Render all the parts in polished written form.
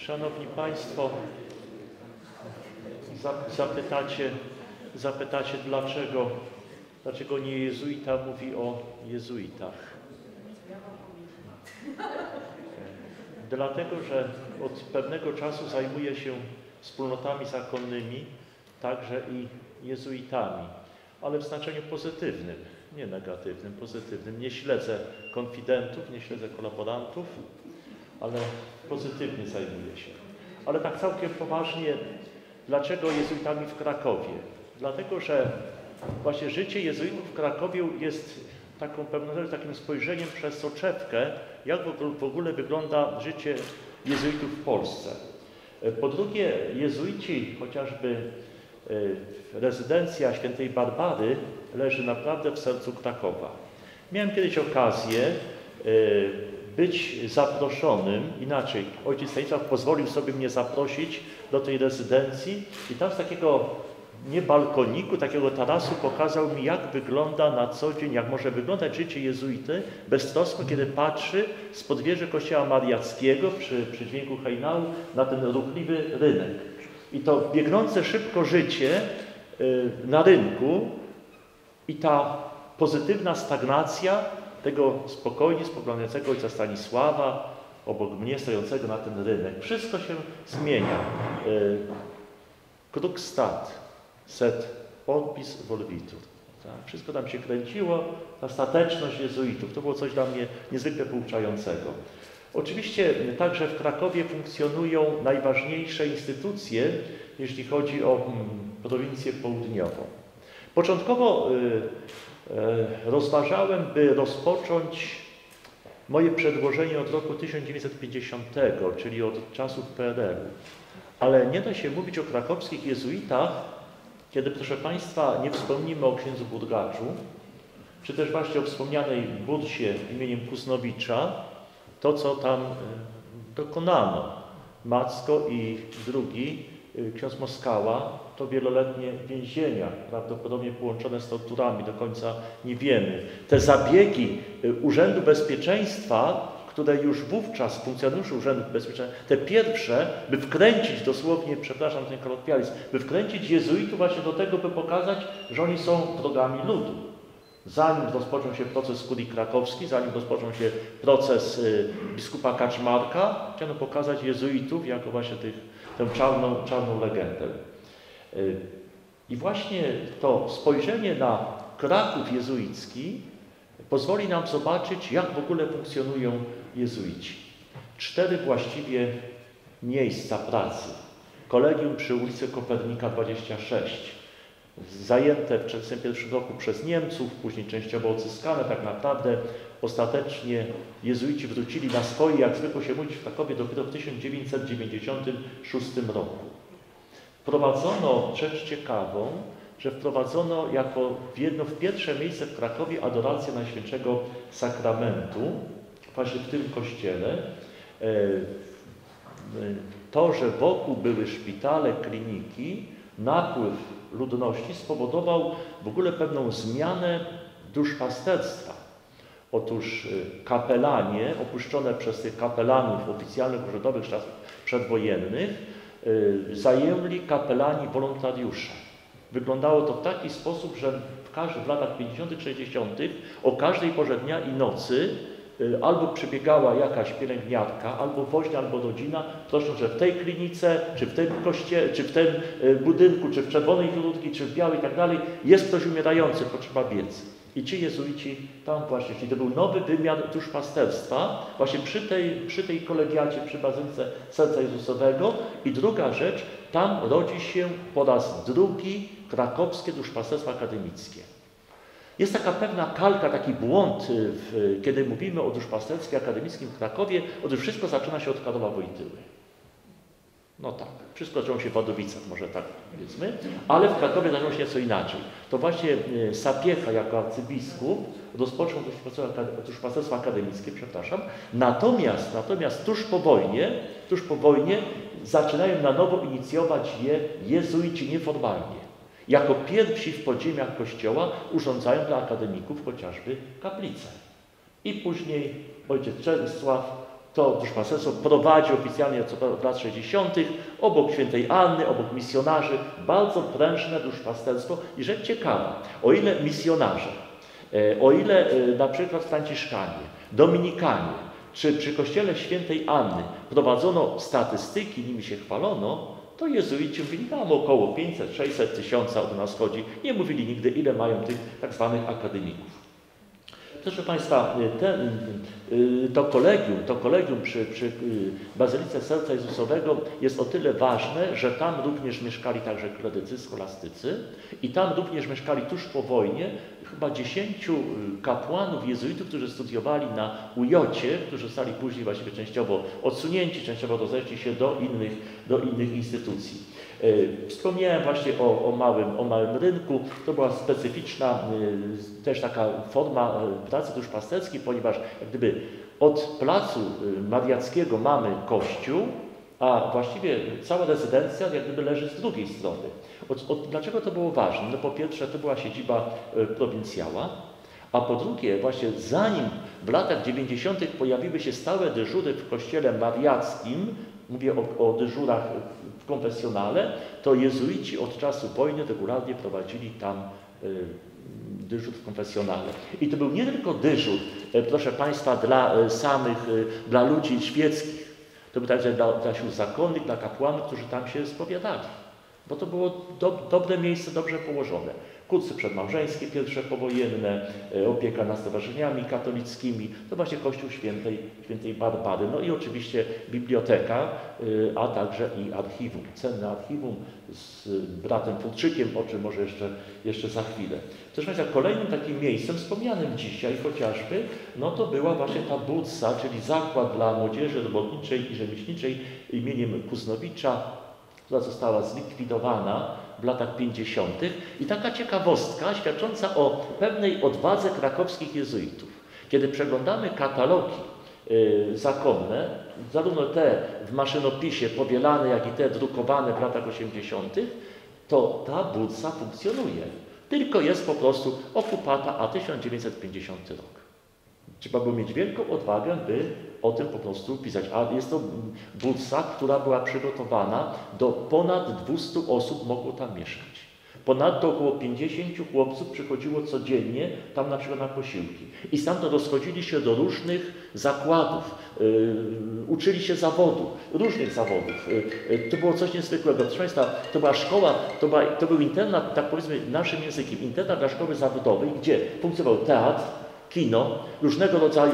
Szanowni Państwo, zapytacie dlaczego nie jezuita mówi o jezuitach. Dlatego, że od pewnego czasu zajmuję się wspólnotami zakonnymi, także i jezuitami, ale w znaczeniu pozytywnym, nie negatywnym, pozytywnym. Nie śledzę konfidentów, nie śledzę kolaborantów, ale pozytywnie zajmuję się. Ale tak całkiem poważnie, dlaczego jezuitami w Krakowie? Dlatego, że właśnie życie jezuitów w Krakowie jest takim spojrzeniem przez soczewkę, jak w ogóle wygląda życie jezuitów w Polsce. Po drugie, jezuici, chociażby rezydencja Świętej Barbary leży naprawdę w sercu Krakowa. Miałem kiedyś okazję być zaproszonym, inaczej, ojciec Stanisław pozwolił sobie mnie zaprosić do tej rezydencji i tam z takiego nie balkoniku, takiego tarasu pokazał mi, jak wygląda na co dzień, jak może wyglądać życie jezuity beztrosko, kiedy patrzy spod wieży kościoła mariackiego przy dźwięku hejnału na ten ruchliwy rynek. I to biegnące szybko życie na rynku i ta pozytywna stagnacja tego spokojnie spoglądającego ojca Stanisława, obok mnie stojącego na ten rynek. Wszystko się zmienia. Kruk stat, set orbis volvitur. Wszystko tam się kręciło, ta stateczność jezuitów. To było coś dla mnie niezwykle pouczającego. Oczywiście także w Krakowie funkcjonują najważniejsze instytucje, jeśli chodzi o prowincję południową. Początkowo rozważałem, by rozpocząć moje przedłożenie od roku 1950, czyli od czasów PRL-u. Ale nie da się mówić o krakowskich jezuitach, kiedy, proszę Państwa, nie wspomnimy o księdzu Burgaczu, czy też właśnie o wspomnianej bursie imieniem Kusnowicza, to co tam dokonano. Macko i drugi, ksiądz Moskała, to wieloletnie więzienia, prawdopodobnie połączone z torturami, do końca nie wiemy. Te zabiegi Urzędu Bezpieczeństwa, które już wówczas, funkcjonariusze Urzędu Bezpieczeństwa, te pierwsze, by wkręcić dosłownie, przepraszam ten kolokwializm, by wkręcić jezuitów właśnie do tego, by pokazać, że oni są wrogami ludu. Zanim rozpoczął się proces kurii krakowski, zanim rozpoczął się proces biskupa Kaczmarka, chciano pokazać jezuitów jako właśnie tę czarną legendę. I właśnie to spojrzenie na Kraków jezuicki pozwoli nam zobaczyć, jak w ogóle funkcjonują jezuici. 4 właściwie miejsca pracy. Kolegium przy ulicy Kopernika 26. Zajęte w 1941 roku przez Niemców, później częściowo odzyskane, tak naprawdę ostatecznie jezuici wrócili na swoje, jak zwykło się mówić w Krakowie, dopiero w 1996 roku. Wprowadzono rzecz ciekawą, że wprowadzono w pierwsze miejsce w Krakowie adorację Najświętszego Sakramentu, właśnie w tym kościele. To, że wokół były szpitale, kliniki, napływ ludności spowodował w ogóle pewną zmianę duszpasterstwa. Otóż kapelanie, opuszczone przez tych kapelanów oficjalnych, urzędowych z czasów przedwojennych, zajęli kapelani wolontariusze. Wyglądało to w taki sposób, że w latach 50., 60. o każdej porze dnia i nocy albo przybiegała jakaś pielęgniarka, albo woźnia, albo rodzina, prosząc, że w tej klinice, czy w tym kościele, czy w tym budynku, czy w czerwonej chirurgii, czy w białej i tak dalej, jest ktoś umierający, potrzeba biec. I ci jezuici tam właśnie, czyli to był nowy wymiar duszpasterstwa, właśnie przy tej kolegiacie, przy Bazylce Serca Jezusowego. I druga rzecz, tam rodzi się po raz drugi krakowskie duszpasterstwo akademickie. Jest taka pewna kalka, taki błąd, kiedy mówimy o duszpasterstwie akademickim w Krakowie. Otóż wszystko zaczyna się od Karola Wojtyły. No tak, wszystko zaczęło się w Wadowicach, może tak powiedzmy, ale w Krakowie zaczęło się nieco inaczej. To właśnie Sapiecha jako arcybiskup rozpoczął duszpasterstwo akademickie, natomiast tuż po wojnie zaczynają na nowo inicjować je jezuici nieformalnie. Jako pierwsi w podziemiach Kościoła urządzają dla akademików chociażby kaplice. I później ojciec Czesław to duszpasterstwo prowadzi oficjalnie od lat 60. obok świętej Anny, obok misjonarzy, bardzo prężne duszpasterstwo. I rzecz ciekawa, o ile misjonarze, o ile na przykład Franciszkanie, Dominikanie, czy przy kościele świętej Anny prowadzono statystyki, nimi się chwalono, to jezuici mówili, tam około 500, 600 tysiąca od nas chodzi. Nie mówili nigdy, ile mają tych tak zwanych akademików. Proszę Państwa, to kolegium przy Bazylice Serca Jezusowego jest o tyle ważne, że tam również mieszkali także klerycy, scholastycy i tam również mieszkali tuż po wojnie chyba 10 kapłanów jezuitów, którzy studiowali na UJ-cie, którzy zostali później właściwie częściowo odsunięci, częściowo rozeszli się do innych instytucji. Wspomniałem właśnie o małym rynku. To była specyficzna też taka forma pracy duszpasterskiej, ponieważ jak gdyby od placu Mariackiego mamy kościół, a właściwie cała rezydencja jak gdyby leży z drugiej strony. Dlaczego to było ważne? No po pierwsze to była siedziba prowincjała, a po drugie właśnie zanim w latach 90. pojawiły się stałe dyżury w kościele mariackim, mówię o dyżurach w konfesjonale, to jezuici od czasu wojny regularnie prowadzili tam dyżur w konfesjonale. I to był nie tylko dyżur, proszę Państwa, dla ludzi świeckich. To był także dla sił zakonnych, dla kapłanów, którzy tam się spowiadali. Bo to było dobre miejsce, dobrze położone. Kursy przedmałżeńskie, pierwsze powojenne, opieka nad stowarzyszeniami katolickimi, to właśnie Kościół Świętej Barbary. No i oczywiście biblioteka, a także i archiwum, cenne archiwum z bratem Furczykiem, o czym może jeszcze za chwilę. Proszę Państwa, kolejnym takim miejscem, wspomnianym dzisiaj chociażby, no to była właśnie ta Bursa, czyli zakład dla młodzieży robotniczej i rzemieślniczej imieniem Kuznowicza, która została zlikwidowana w latach 50. I taka ciekawostka świadcząca o pewnej odwadze krakowskich jezuitów. Kiedy przeglądamy katalogi zakonne, zarówno te w maszynopisie powielane, jak i te drukowane w latach 80., to ta bursa funkcjonuje. Tylko jest po prostu okupata, a 1950 rok. Trzeba było mieć wielką odwagę, by o tym po prostu pisać. A jest to bursa, która była przygotowana do ponad 200 osób mogło tam mieszkać. Ponadto około 50 chłopców przychodziło codziennie tam na przykład na posiłki. I stamtąd rozchodzili się do różnych zakładów, uczyli się zawodu, różnych zawodów. To było coś niezwykłego. Proszę Państwa, to była szkoła, to był internat, tak powiedzmy naszym językiem, internat dla szkoły zawodowej, gdzie funkcjonował teatr, kino, różnego rodzaju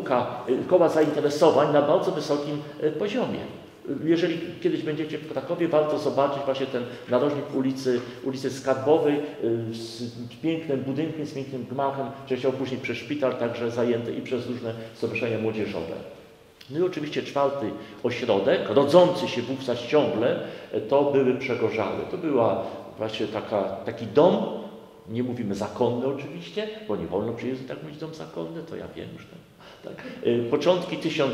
koła zainteresowań na bardzo wysokim poziomie. Jeżeli kiedyś będziecie w Krakowie, warto zobaczyć właśnie ten narożnik ulicy Skarbowej z pięknym budynkiem, z pięknym gmachem, częściowo później przez szpital, także zajęty i przez różne stowarzyszenia młodzieżowe. No i oczywiście czwarty ośrodek, rodzący się wówczas ciągle, to były Przegorzale. To była właśnie taki dom, nie mówimy zakonny oczywiście, bo nie wolno przy Jezu tak mówić dom zakonny, to ja wiem już. Tak. Początki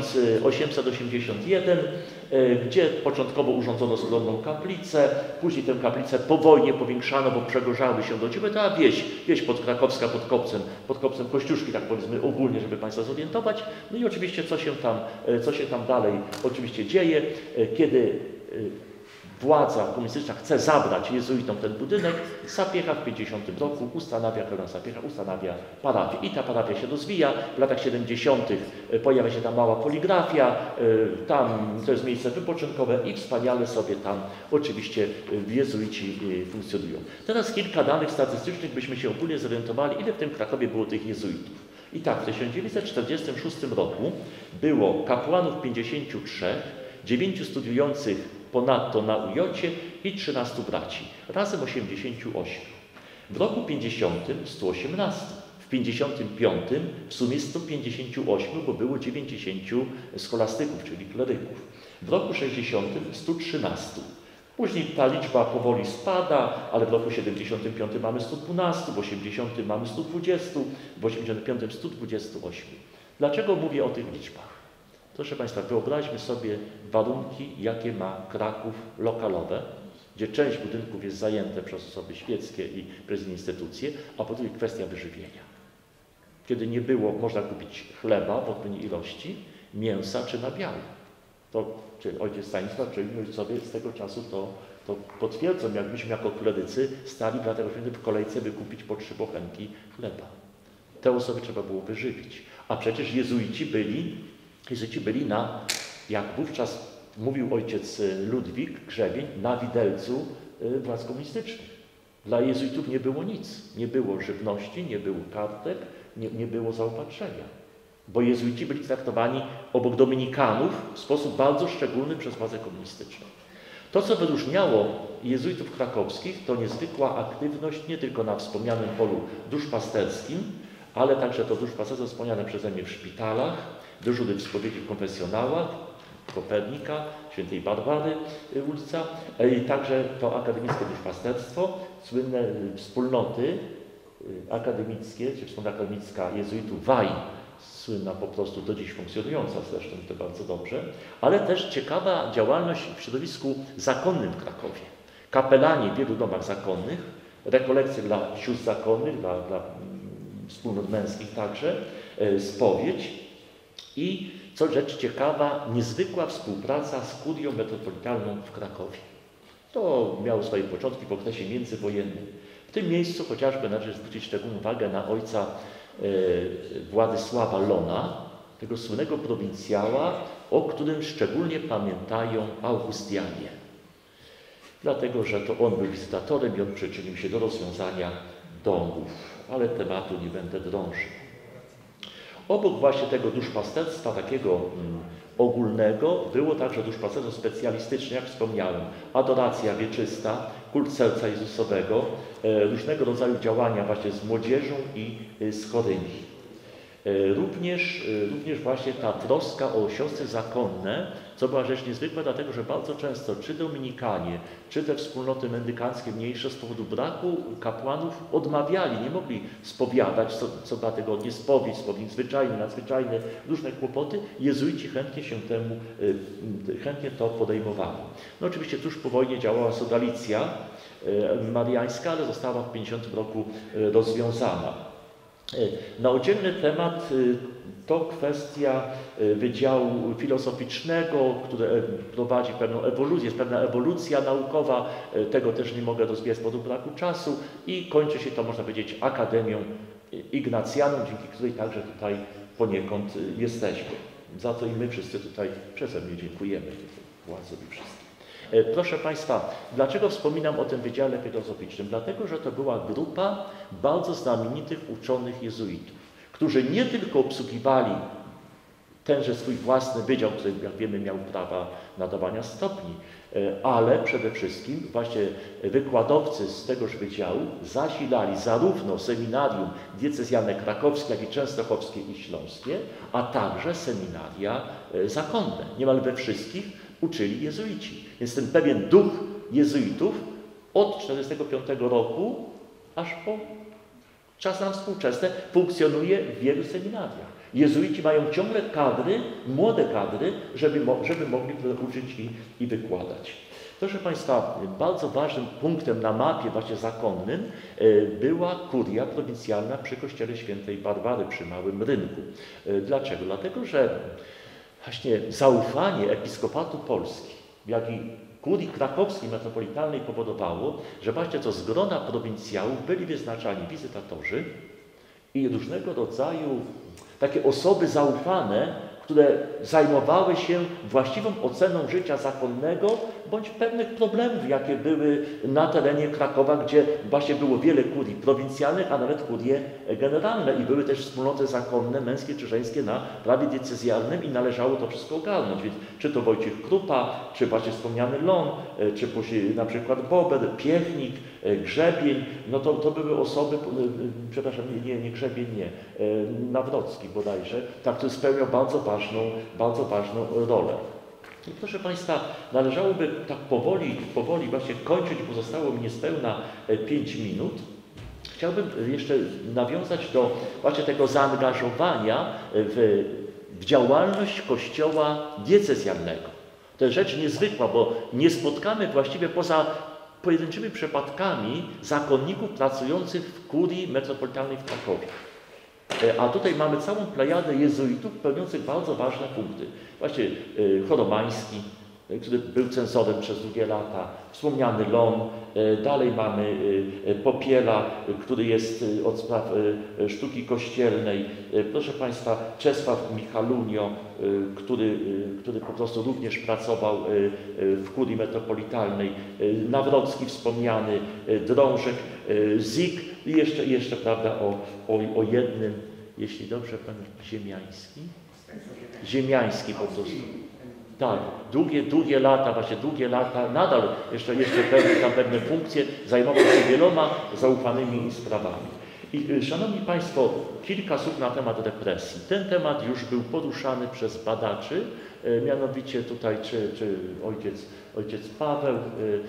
1881, gdzie początkowo urządzono skromną kaplicę, później tę kaplicę po wojnie powiększano, bo Przegorzały się rodziły, to wieś podkrakowska pod kopcem Kościuszki, tak powiedzmy ogólnie, żeby Państwa zorientować. No i oczywiście co się tam dalej oczywiście dzieje, kiedy władza komunistyczna chce zabrać jezuitom ten budynek, Sapiecha w 50 roku ustanawia parafię. I ta parafia się rozwija. W latach 70. pojawia się ta mała poligrafia, tam to jest miejsce wypoczynkowe i wspaniale sobie tam oczywiście jezuici funkcjonują. Teraz kilka danych statystycznych, byśmy się ogólnie zorientowali, ile w tym Krakowie było tych jezuitów. I tak, w 1946 roku było kapłanów 53, 9 studiujących ponadto na UJ-cie i 13 braci, razem 88. W roku 50 118, w 55 w sumie 158, bo było 90 scholastyków, czyli kleryków. W roku 60 113. Później ta liczba powoli spada, ale w roku 75 mamy 112, w 80 mamy 120, w 85 128. Dlaczego mówię o tych liczbach? Proszę Państwa, wyobraźmy sobie warunki, jakie ma Kraków lokalowe, gdzie część budynków jest zajęte przez osoby świeckie i przez instytucje, a po drugie kwestia wyżywienia. Kiedy nie było, można kupić chleba w odpowiedniej ilości, mięsa czy nabiału. To czy ojciec Stanisław, czy inni ojcowie z tego czasu to potwierdzą, jakbyśmy jako klerycy stali dlatego, żeby w kolejce wykupić po 3 bochenki chleba. Te osoby trzeba było wyżywić. A przecież jezuici byli na, jak wówczas mówił ojciec Ludwik Grzebień, na widelcu władz komunistycznych. Dla jezuitów nie było nic. Nie było żywności, nie było kartek, nie było zaopatrzenia. Bo jezuici byli traktowani obok dominikanów w sposób bardzo szczególny przez władzę komunistyczną. To, co wyróżniało jezuitów krakowskich, to niezwykła aktywność nie tylko na wspomnianym polu duszpasterskim, ale także to duszpasterstwo wspomniane przeze mnie w szpitalach, dyżury w spowiedzi w konfesjonałach, Kopernika, Świętej Barbary ulica, i także to akademickie duszpasterstwo, słynne wspólnoty akademickie, czy wspólnota akademicka jezuitów WAI, słynna po prostu do dziś funkcjonująca zresztą, to bardzo dobrze, ale też ciekawa działalność w środowisku zakonnym w Krakowie. Kapelani w wielu domach zakonnych, rekolekcje dla sióstr zakonnych, dla wspólnot męskich także, spowiedź i, co rzecz ciekawa, niezwykła współpraca z kurią metropolitalną w Krakowie. To miało swoje początki w okresie międzywojennym. W tym miejscu chociażby należy zwrócić szczególną uwagę na ojca Władysława Lona, tego słynnego prowincjała, o którym szczególnie pamiętają Augustianie. Dlatego, że to on był wizytatorem i on przyczynił się do rozwiązania domów, ale tematu nie będę drążył. Obok właśnie tego duszpasterstwa takiego ogólnego było także duszpasterstwo specjalistyczne, jak wspomniałem, adoracja wieczysta, kult serca Jezusowego, różnego rodzaju działania właśnie z młodzieżą i z chorymi. Również właśnie ta troska o siostry zakonne, co była rzecz niezwykła, dlatego że bardzo często czy dominikanie, czy te wspólnoty mendykanckie mniejsze z powodu braku kapłanów odmawiali, nie mogli spowiadać co 2 tygodnie, spowiedź zwyczajny, nadzwyczajne, różne kłopoty. Jezuici chętnie to podejmowali. No oczywiście tuż po wojnie działała sodalicja mariańska, ale została w 50 roku rozwiązana. Na oddzielny temat to kwestia Wydziału Filozoficznego, który prowadzi pewną ewolucję, jest pewna ewolucja naukowa, tego też nie mogę rozwijać z powodu braku czasu i kończy się to, można powiedzieć, Akademią Ignacjaną, dzięki której także tutaj poniekąd jesteśmy. Za to i my wszyscy tutaj przeze mnie dziękujemy, władzom i wszystkim. Proszę Państwa, dlaczego wspominam o tym Wydziale Filozoficznym? Dlatego, że to była grupa bardzo znamienitych uczonych jezuitów, którzy nie tylko obsługiwali tenże swój własny wydział, który, jak wiemy, miał prawa nadawania stopni, ale przede wszystkim właśnie wykładowcy z tegoż wydziału zasilali zarówno seminarium diecezjalne krakowskie, jak i częstochowskie i śląskie, a także seminaria zakonne. Niemal we wszystkich uczyli jezuici. Więc ten pewien duch jezuitów od 1945 roku aż po czas nam współczesny funkcjonuje w wielu seminariach. Jezuici mają ciągle kadry, młode kadry, żeby mogli uczyć i wykładać. Proszę Państwa, bardzo ważnym punktem na mapie właśnie zakonnym była kuria prowincjalna przy kościele Świętej Barbary przy Małym Rynku. Dlaczego? Dlatego, że właśnie zaufanie Episkopatu Polski, jak i kurii krakowskiej metropolitalnej powodowało, że właśnie to z grona prowincjałów byli wyznaczani wizytatorzy i różnego rodzaju takie osoby zaufane, które zajmowały się właściwą oceną życia zakonnego bądź pewnych problemów, jakie były na terenie Krakowa, gdzie właśnie było wiele kurii prowincjalnych, a nawet kurie generalne i były też wspólnoty zakonne, męskie czy żeńskie na prawie diecezjalnym i należało to wszystko ogarnąć. Więc czy to Wojciech Krupa, czy właśnie wspomniany Lon, czy później na przykład Bober, Piechnik, Grzebień, no to były osoby, przepraszam, nie Grzebień, nie, Nawrocki bodajże, tak, który spełniał bardzo ważną rolę. I proszę Państwa, należałoby tak powoli właśnie kończyć, bo zostało mi niespełna 5 minut. Chciałbym jeszcze nawiązać do właśnie tego zaangażowania w działalność Kościoła diecezjalnego. To jest rzecz niezwykła, bo nie spotkamy właściwie poza pojedynczymi przypadkami zakonników pracujących w kurii metropolitalnej w Krakowie. A tutaj mamy całą plejadę jezuitów pełniących bardzo ważne punkty. Właśnie Choromański, który był cenzorem przez długie lata, wspomniany Lon, dalej mamy Popiela, który jest od spraw sztuki kościelnej, proszę Państwa, Czesław Michalunio, który po prostu również pracował w kurii metropolitalnej, Nawrocki wspomniany, Drążek, Zik i jeszcze prawda, o jednym, jeśli dobrze pamiętam, Ziemiański po prostu. Tak, długie lata, nadal jeszcze pełni tam pewne funkcje, zajmował się wieloma zaufanymi sprawami. I szanowni Państwo, kilka słów na temat represji. Ten temat już był poruszany przez badaczy, mianowicie tutaj czy ojciec Paweł,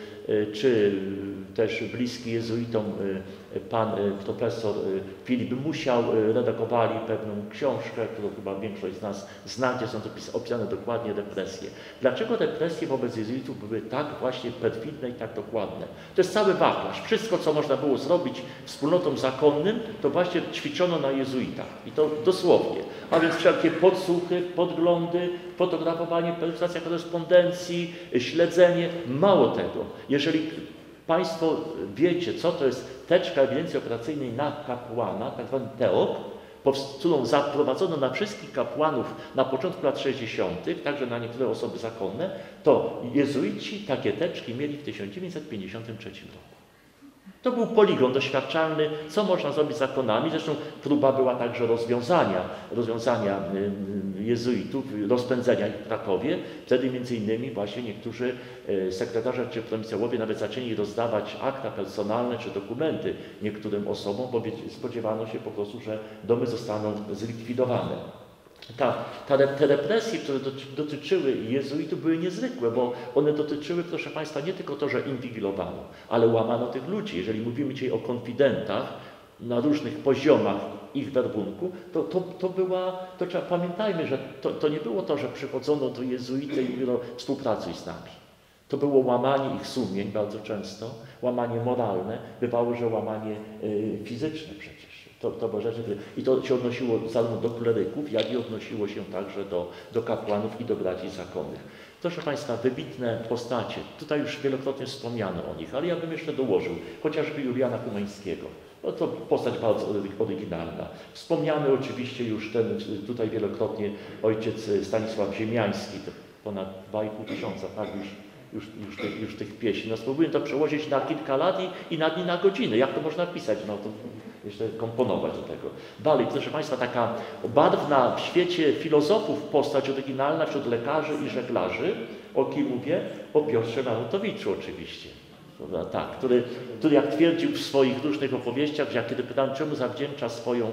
czy też bliski jezuitom pan profesor Filip Musiał redagowali pewną książkę, którą chyba większość z nas zna, gdzie są opisane dokładnie represje. Dlaczego represje wobec jezuitów były tak właśnie perfidne i tak dokładne? To jest cały wachlarz. Wszystko, co można było zrobić wspólnotom zakonnym, to właśnie ćwiczono na jezuitach. I to dosłownie. A więc wszelkie podsłuchy, podglądy, fotografowanie, penetracja korespondencji, śledzenie. Mało tego, jeżeli Państwo wiecie, co to jest teczka ewidencji operacyjnej na kapłana, tak zwany teok, którą zaprowadzono na wszystkich kapłanów na początku lat 60., także na niektóre osoby zakonne, to jezuici takie teczki mieli w 1953 roku. To był poligon doświadczalny, co można zrobić z zakonami. Zresztą próba była także rozwiązania jezuitów, rozpędzenia ich w Krakowie. Wtedy między innymi właśnie niektórzy sekretarze czy prowincjołowie nawet zaczęli rozdawać akta personalne czy dokumenty niektórym osobom, bo spodziewano się po prostu, że domy zostaną zlikwidowane. Te represje, które dotyczyły jezuitów, były niezwykłe, bo one dotyczyły, proszę Państwa, nie tylko to, że inwigilowano, ale łamano tych ludzi. Jeżeli mówimy dzisiaj o konfidentach na różnych poziomach ich werbunku, to trzeba pamiętajmy, że to nie było to, że przychodzono do jezuity i mówiono współpracuj z nami. To było łamanie ich sumień bardzo często, łamanie moralne, bywało, że łamanie fizyczne przecież. To były rzeczy, i to się odnosiło zarówno do kleryków, jak i odnosiło się także do kapłanów i do braci zakonnych. Proszę Państwa, wybitne postacie. Tutaj już wielokrotnie wspomniano o nich, ale ja bym jeszcze dołożył chociażby Juliana Humeńskiego. No to postać bardzo oryginalna. Wspomniany oczywiście już tutaj wielokrotnie ojciec Stanisław Ziemiański, to ponad 2,5 tysiąca, tak, już tych pieśni. No spróbuję to przełożyć na kilka lat i na dni, na godziny. Jak to można pisać? No to jeszcze komponować do tego. Dalej, proszę Państwa, taka barwna w świecie filozofów postać oryginalna wśród lekarzy i żeglarzy, o kim mówię? O Piotrze Narutowiczu oczywiście. Tak, który jak twierdził w swoich różnych opowieściach, że kiedy pytałem, czemu zawdzięcza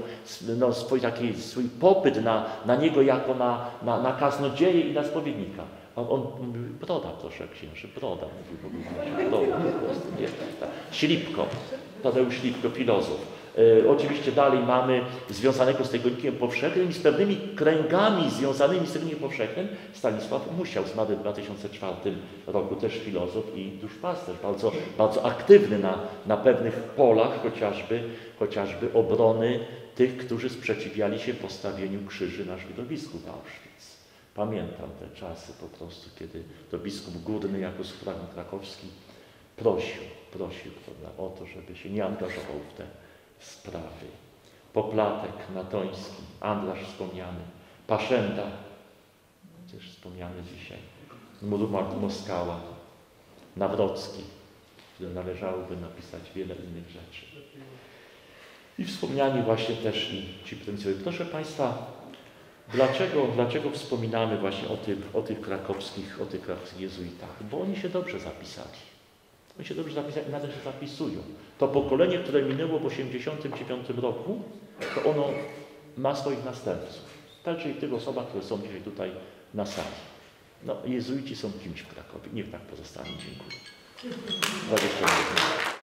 swój popyt na niego jako na kaznodzieję i na spowiednika. On mówił, broda, proszę księży, broda. Mówił, Ślipko, Tadeusz Ślipko, filozof. Oczywiście dalej mamy związanego z tygodnikiem powszechnym i z pewnymi kręgami związanymi z tygodnikiem powszechnym Stanisław Musiał, zmarł w 2004 roku, też filozof i duszpasterz, bardzo, bardzo aktywny na pewnych polach, chociażby obrony tych, którzy sprzeciwiali się postawieniu krzyży na środowisku w Auschwitz. Pamiętam te czasy po prostu, kiedy to biskup Górny jako sufragan krakowski prosił prawda, o to, żeby się nie angażował w te sprawy. Poplatek, Natoński, Andlarz wspomniany, Paszenda, też wspomniany dzisiaj, Murumar Moskała, Nawrocki, który należałoby napisać wiele innych rzeczy. I wspomniani właśnie też i ci prowincjowie. Proszę Państwa, dlaczego wspominamy właśnie o tych krakowskich jezuitach? Bo oni się dobrze zapisali. Oni się dobrze zapisali, nawet się zapisują. To pokolenie, które minęło w 1989 roku, to ono ma swoich następców. Także i tych osobach, które są dzisiaj tutaj na sali. No, jezuici są kimś w Krakowie. Niech tak pozostanie. Dziękuję. 20 minut.